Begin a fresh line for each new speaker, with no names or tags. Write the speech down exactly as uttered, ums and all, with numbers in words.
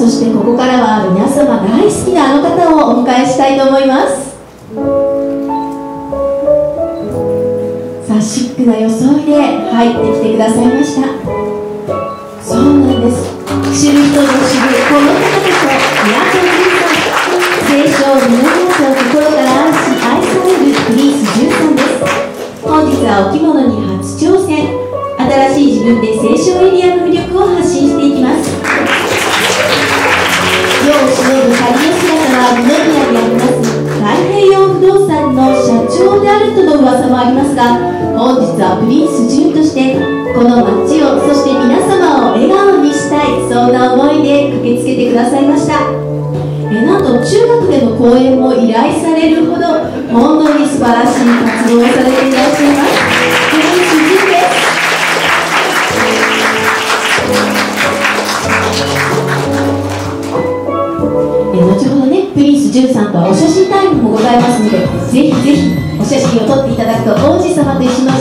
そしてここからは皆様大好きなあの方をお迎えしたいと思います。さあ、シックな装いで入ってきてくださいました。そうなんです。知る人ぞ知るこの方こそ宮古純さん。聖書を皆さんと心から愛し愛されるプリンス純さんです。本日はお着物に初挑戦、新しい自分で聖書エリアの魅力を発信していきます。世を忍ぶ仮の姿は二宮にあります太平洋不動産の社長であるとの噂もありますが、本日はプリンス純としてこの街を、そして皆様を笑顔にしたい、そんな思いで駆けつけてくださいました。えなんと中学での講演も依頼されるほど本当に素晴らしい活動をされていらっしゃいます。プリンス純です。え後ほどね、プリンス純さんとはお写真タイムもございますので、ぜひぜひお写真を撮っていただくと王子様と一緒の